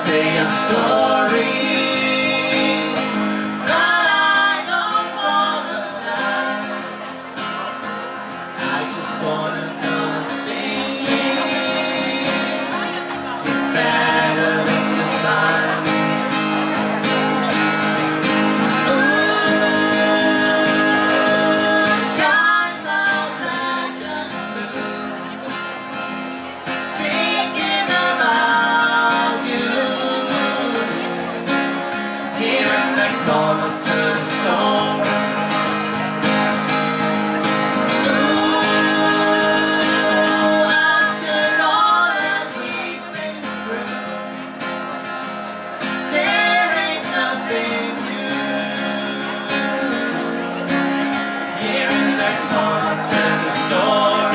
say I'm sorry, but I don't wanna lie. I just wanna know staying is better than the fire. Ooh, skies are black and blue, thinking about you. Hearing the call of the storm. Ooh, after all that we've been through, there ain't nothing new. Hearing the call of the storm.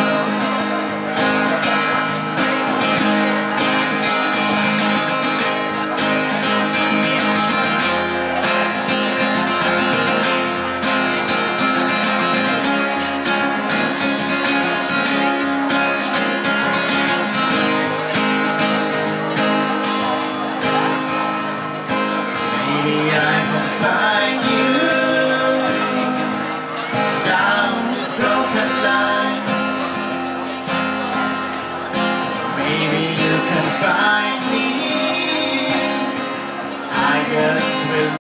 Maybe I can find you down this broken line. Maybe you can find me, I guess we'll